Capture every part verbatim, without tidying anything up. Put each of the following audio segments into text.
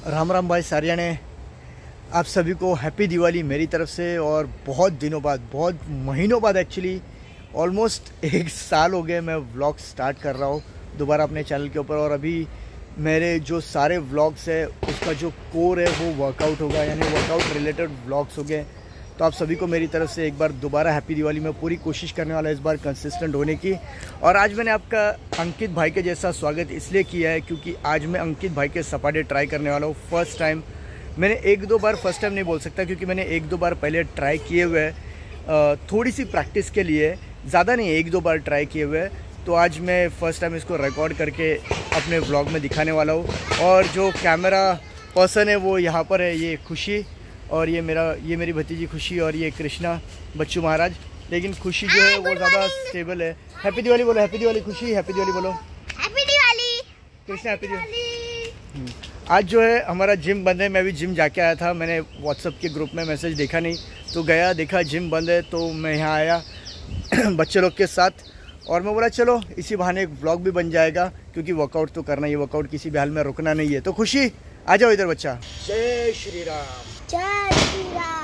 राम राम भाई सारियाने, आप सभी को हैप्पी दिवाली मेरी तरफ से। और बहुत दिनों बाद, बहुत महीनों बाद, एक्चुअली ऑलमोस्ट एक साल हो गए मैं व्लॉग स्टार्ट कर रहा हूँ दोबारा अपने चैनल के ऊपर। और अभी मेरे जो सारे व्लॉग्स है उसका जो कोर है वो वर्कआउट होगा, यानी वर्कआउट रिलेटेड व्लॉग्स हो गए। तो आप सभी को मेरी तरफ से एक बार दोबारा हैप्पी दिवाली में पूरी कोशिश करने वाला है इस बार कंसिस्टेंट होने की। और आज मैंने आपका अंकित भाई के जैसा स्वागत इसलिए किया है क्योंकि आज मैं अंकित भाई के सपाटे ट्राई करने वाला हूँ फर्स्ट टाइम। मैंने एक दो बार, फर्स्ट टाइम नहीं बोल सकता क्योंकि मैंने एक दो बार पहले ट्राई किए हुए हैं, थोड़ी सी प्रैक्टिस के लिए, ज़्यादा नहीं, एक दो बार ट्राई किए हुए हैं। तो आज मैं फ़र्स्ट टाइम इसको रिकॉर्ड करके अपने व्लॉग में दिखाने वाला हूँ। और जो कैमरा पर्सन है वो यहाँ पर है, ये खुशी, और ये मेरा ये मेरी भतीजी खुशी, और ये कृष्णा बच्चू महाराज। लेकिन खुशी जो है वो ज़्यादा स्टेबल है। हैप्पी दिवाली बोलो, हैप्पी दिवाली खुशी, हैप्पी दिवाली बोलो, हैप्पी दिवाली कृष्णा, हैप्पी दिवाली। आज जो है हमारा जिम बंद है। मैं भी जिम जाके आया था, मैंने व्हाट्सएप के ग्रुप में मैसेज देखा नहीं तो गया, देखा जिम बंद है तो मैं यहाँ आया बच्चे लोग के साथ। और मैं बोला चलो इसी बहाने एक व्लॉग भी बन जाएगा क्योंकि वर्कआउट तो करना ही, वर्कआउट किसी भी हाल में रुकना नहीं है। तो खुशी आ जाओ इधर बच्चा। जय श्री राम, जय श्री राम।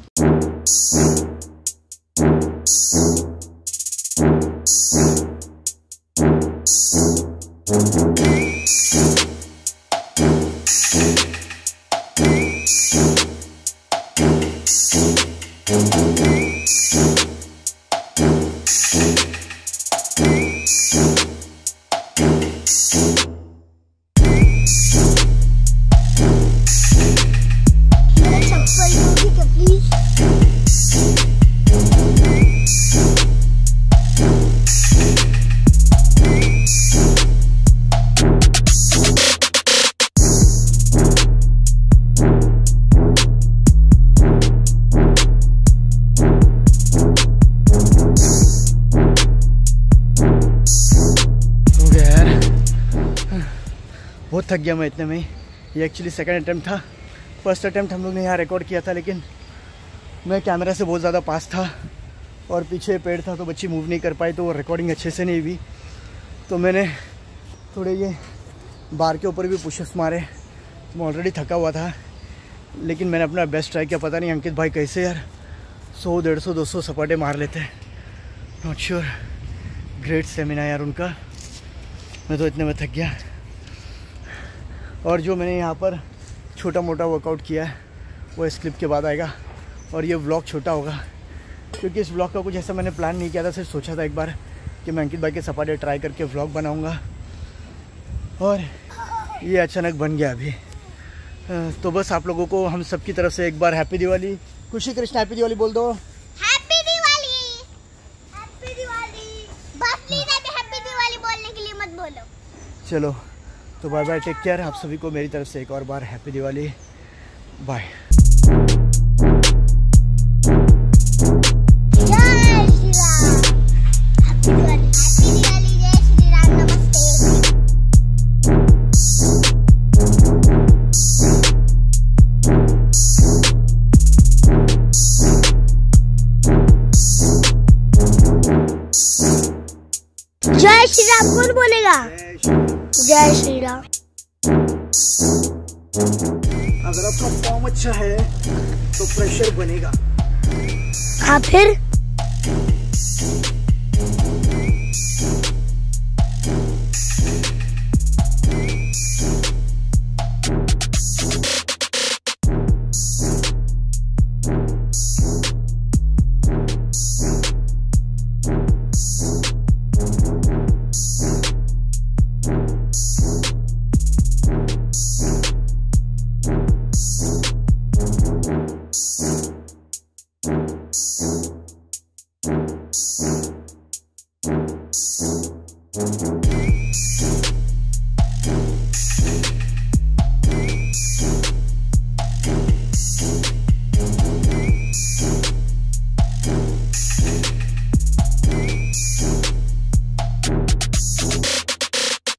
बहुत थक गया मैं इतने में ही। ये एक्चुअली सेकंड अटेम्प्ट था, फर्स्ट अटेम्प्ट हम लोग ने यहाँ रिकॉर्ड किया था लेकिन मैं कैमरा से बहुत ज़्यादा पास था और पीछे पेड़ था तो बच्ची मूव नहीं कर पाई, तो वो रिकॉर्डिंग अच्छे से नहीं हुई। तो मैंने थोड़े ये बार के ऊपर भी पुशअप्स मारे। मैं ऑलरेडी थका हुआ था लेकिन मैंने अपना बेस्ट ट्राई किया। पता नहीं अंकित भाई कैसे यार सौ डेढ़ सौ दो सौ सपाटे मार लेते हैं, नॉट श्योर। ग्रेट सेमिना यार उनका। मैं तो इतने में थक गया। और जो मैंने यहाँ पर छोटा मोटा वर्कआउट किया है वो इस क्लिप के बाद आएगा। और ये व्लॉग छोटा होगा क्योंकि इस व्लॉग का कुछ ऐसा मैंने प्लान नहीं किया था, सिर्फ सोचा था एक बार कि मैं अंकित भाई के सपाटे ट्राई करके व्लॉग बनाऊँगा और ये अचानक बन गया अभी। तो बस आप लोगों को हम सब की तरफ से एक बार हैप्पी दिवाली। खुशी, कृष्ण, हैप्पी दिवाली बोल दो। Happy Diwali, happy Diwali. बस प्लीज अभी हैप्पी दिवाली बोलने के लिए मत बोलो। चलो तो बाय बाय, टेक केयर। आप सभी को मेरी तरफ से एक और बार हैप्पी दिवाली, बाय। जय श्री राम, हैप्पी दिवाली, हैप्पी दिवाली, जय श्री राम, नमस्ते। जय श्री राम कौन बोलेगा? जय श्री राम। अगर आपका फॉर्म अच्छा है तो प्रेशर बनेगा। हाँ फिर जय